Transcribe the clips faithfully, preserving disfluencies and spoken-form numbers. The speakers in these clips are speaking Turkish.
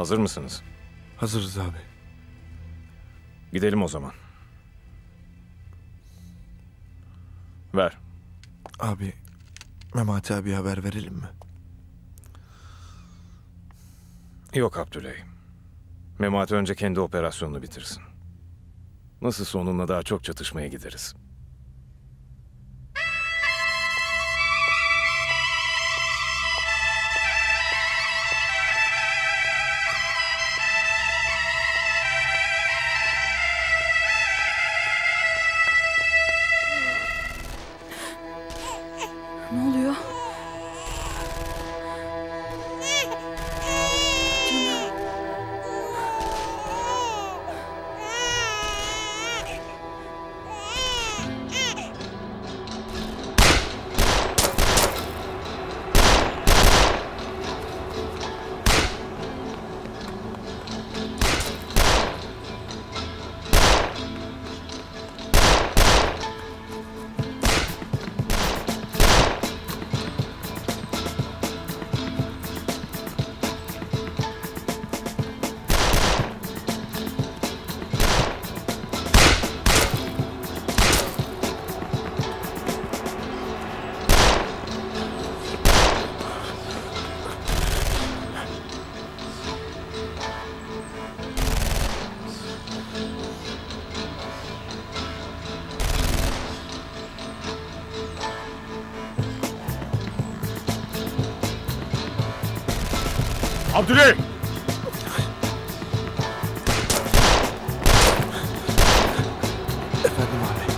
Hazır mısınız? Hazırız abi. Gidelim o zaman. Ver. Abi, Memati abi haber verelim mi? Yok Abdüley. Memati önce kendi operasyonunu bitirsin. Nasılsa onunla daha çok çatışmaya gideriz. Ne oluyor? Abdüley! Efendim abi.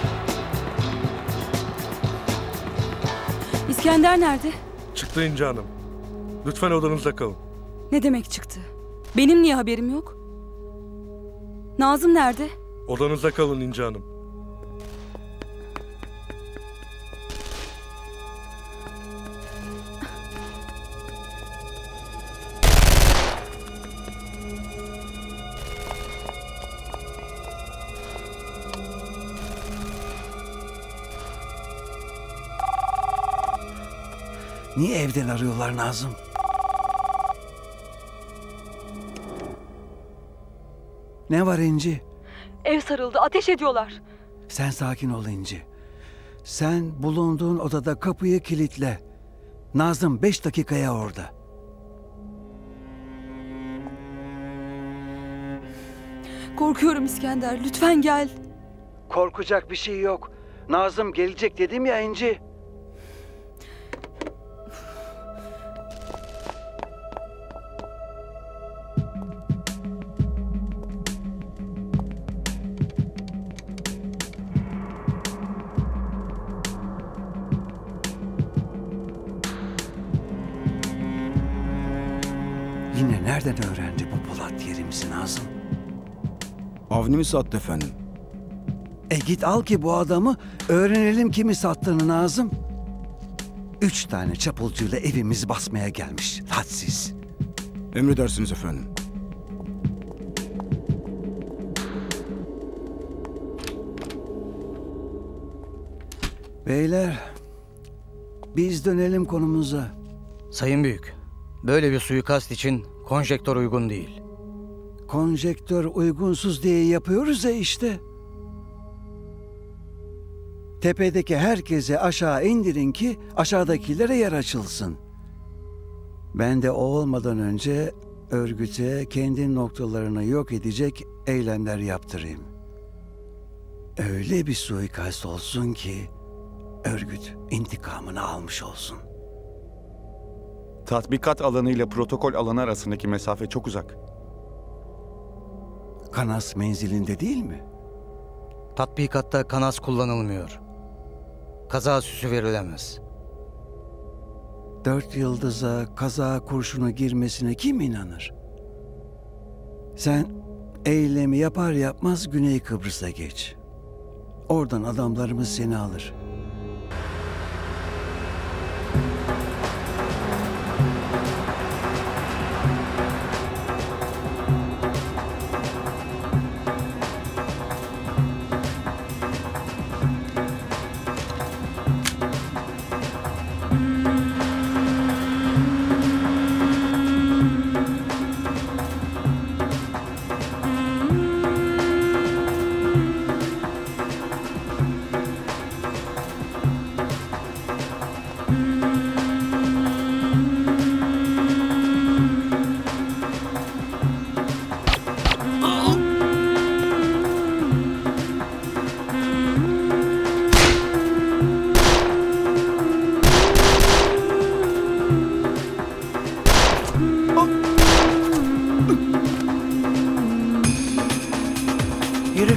İskender nerede? Çıktı İnci Hanım. Lütfen odanızda kalın. Ne demek çıktı? Benim niye haberim yok? Nazım nerede? Odanızda kalın İnci Hanım. Niye evden arıyorlar Nazım? Ne var İnci? Ev sarıldı, ateş ediyorlar. Sen sakin ol İnci. Sen bulunduğun odada kapıyı kilitle. Nazım beş dakikaya orada. Korkuyorum İskender, lütfen gel. Korkacak bir şey yok. Nazım gelecek dedim ya İnci. Yine nereden öğrendi bu Polat yerimizi Nazım? Avni mi sattı efendim? E git al ki bu adamı öğrenelim kimi sattığını Nazım. Üç tane çapulcuyla evimizi basmaya gelmiş. Hadsiz. Emredersiniz efendim. Beyler, biz dönelim konumuza. Sayın Büyük, böyle bir suikast için konjektör uygun değil. Konjektör uygunsuz diye yapıyoruz ya işte. Tepedeki herkese aşağı indirin ki aşağıdakilere yer açılsın. Ben de o olmadan önce örgüte kendi noktalarını yok edecek eylemler yaptırayım. Öyle bir suikast olsun ki örgüt intikamını almış olsun. Tatbikat alanı ile protokol alanı arasındaki mesafe çok uzak. Kanas menzilinde değil mi? Tatbikatta kanas kullanılmıyor. Kaza süsü verilemez. Dört yıldıza kaza kurşunu girmesine kim inanır? Sen eylemi yapar yapmaz Güney Kıbrıs'a geç. Oradan adamlarımız seni alır. Yürü.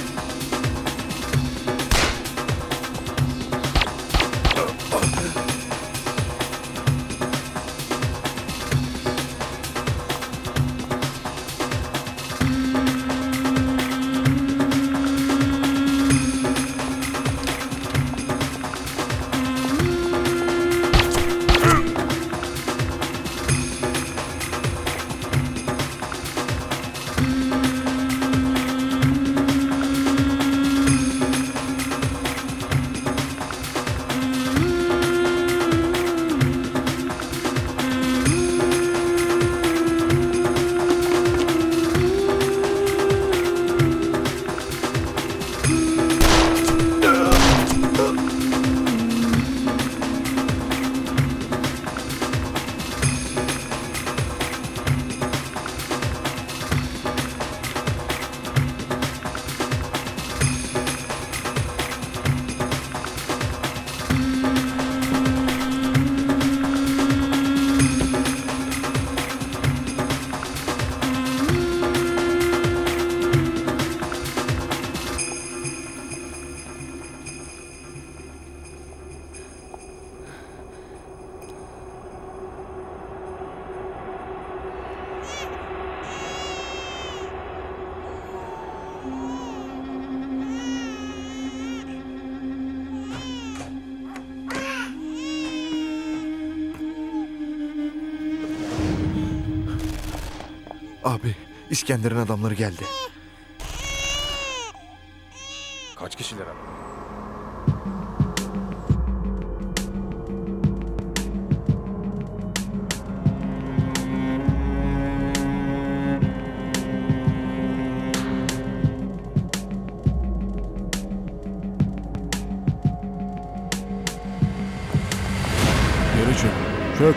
Abi, İskender'in adamları geldi. Kaç kişiler abi? Yere çök. Çök.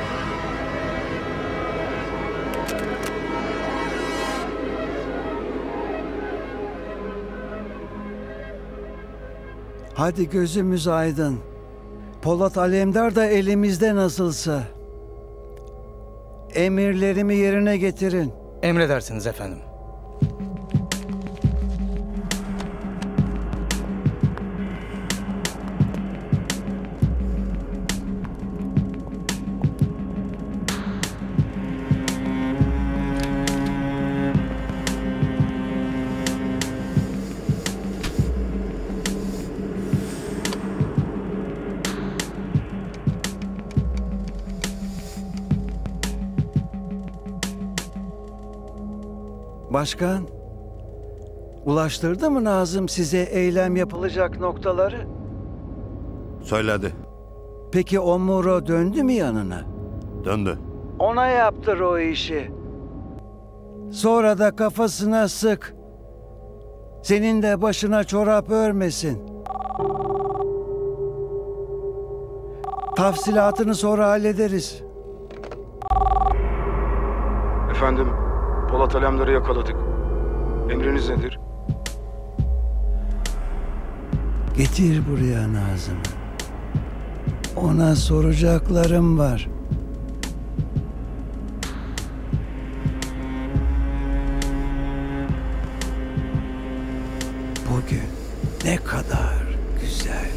Hadi gözümüz aydın. Polat Alemdar da elimizde nasılsa. Emirlerimi yerine getirin. Emredersiniz efendim. Başkan, ulaştırdı mı Nazım size eylem yapılacak noktaları? Söyledi. Peki Omuro döndü mü yanına? Döndü. Ona yaptır o işi. Sonra da kafasına sık. Senin de başına çorap örmesin. Tafsilatını sonra hallederiz. Efendim, Polat Alemdar'ı yakaladık. Emriniz nedir? Getir buraya Nazım'ı. Ona soracaklarım var. Bugün ne kadar güzel